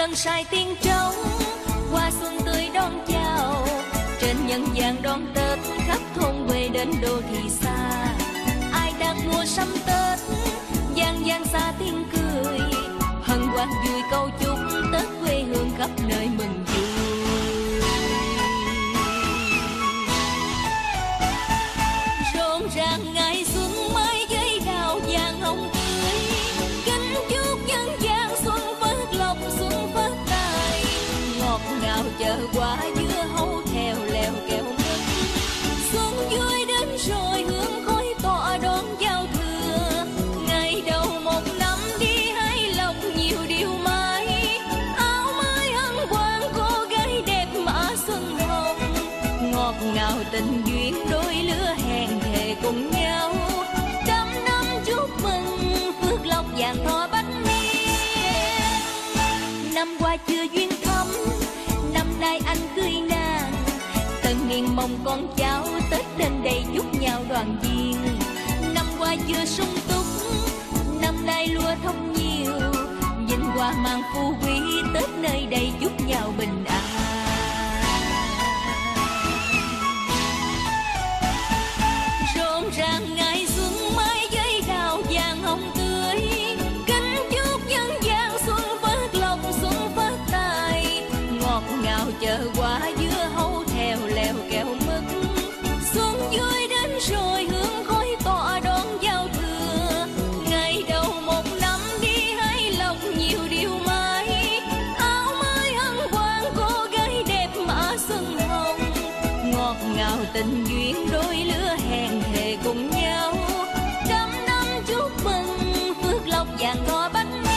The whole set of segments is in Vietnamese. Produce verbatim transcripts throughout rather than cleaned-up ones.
lần sai tiếng trống qua xuân tươi đón chào, trên nhân gian đón Tết khắp thôn quê đến đô thị xa. Ai đang mùa sắm Tết gian gian xa tiếng cười, hân hoan vui câu chúc Tết quê hương khắp nơi mừng vui. Rộn ràng ngày xuân mai giấy đào vàng hồng tươi, kính chúc nhân gian xuân phát lộc xuân phát tài. Ngọt ngào chờ quả dưa hấu theo leo kẹo mứt, xuân vui đến rồi hương khói tỏa đón giao thừa. Ngày đầu một năm đi hái lộc nhiều điều may, áo mới hân hoan cô gái đẹp mã xuân hồng. Ngọt ngào tình duyên đôi lứa hẹn thề cùng nhau, trăm năm chúc mừng phước lộc vàng thọ bách niên. Năm qua chưa duyên thắm, năm nay anh cưới nàng, tận nghiền mong con cháu Tết đến đây chúc nhau đoàn viên. Năm qua chưa sung túc, năm nay lúa thông nhiều, nhìn qua mang phú quý Tết nơi đây chúc nhau bình an. Rộn ràng ngày xuân mai giấy đào vàng hồng tươi, kính chúc nhân gian xuân phát lộc xuân phát tài. Ngọt ngào chờ quả dưa hấu theo leo kẹo mứt, xuân vui đến rồi hương khói tỏa đón giao thừa. Ngày đầu một năm đi hái lộc nhiều điều may, áo mới hân hoan cô gái đẹp mã xuân hồng. Ngọt ngào tình duyên đôi lứa hẹn thề cùng nhau, trăm năm chúc mừng phước lộc vàng thọ bách niên.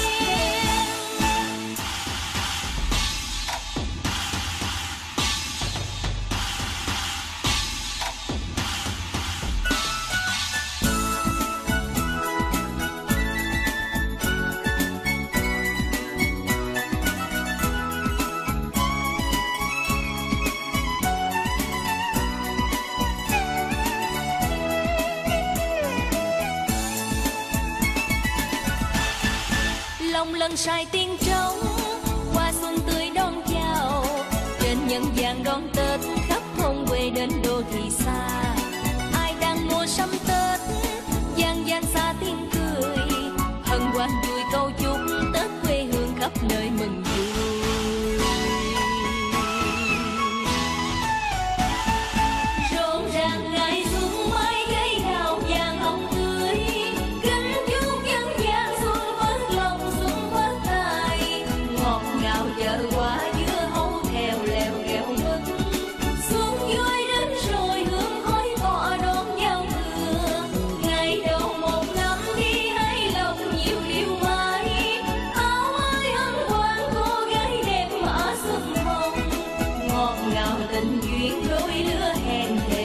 Lòng lần sai tiếng trống qua xuân tươi đón chào, trên nhân gian đón Tết khắp thôn quê đến đô thị xa. Ai đang mùa sắm Tết gian gian xa tiếng cười, hân hoan vui câu chúc Tết quê hương khắp nơi mừng vui. Rộn ràng ngày xuân mai giấy đào vàng hồng tươi, kính chúc nhân gian xuân phát lộc xuân phát tài. Ngọt ngào chờ quả dưa hấu theo leo kẹo mứt, xuân vui đến rồi hương khói tỏa đón giao thừa. Ngày đầu một năm đi hái lộc nhiều điều may, áo mới hân hoan cô gái đẹp mã xuân hồng. Ngọt ngào tình duyên đôi lứa hẹn thề